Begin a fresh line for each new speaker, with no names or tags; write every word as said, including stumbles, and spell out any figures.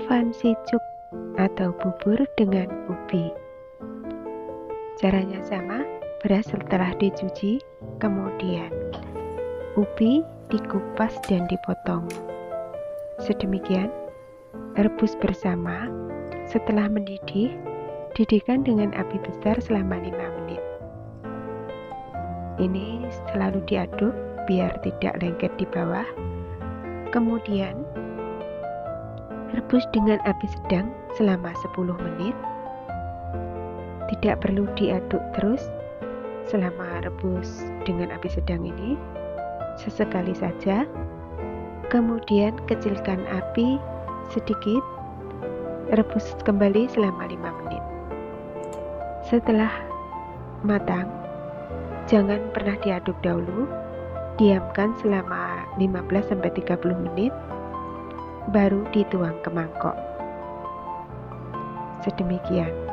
fancy cuk atau bubur dengan ubi. Caranya sama, beras setelah dicuci, kemudian ubi dikupas dan dipotong. Sedemikian, rebus bersama. Setelah mendidih, didihkan dengan api besar selama lima menit. Ini selalu diaduk biar tidak lengket di bawah. Kemudian, rebus dengan api sedang selama sepuluh menit. Tidak perlu diaduk terus selama rebus dengan api sedang ini, sesekali saja. Kemudian kecilkan api sedikit, rebus kembali selama lima menit. Setelah matang, jangan pernah diaduk dahulu, diamkan selama lima belas sampai tiga puluh menit, baru dituang ke mangkok. Sedemikian.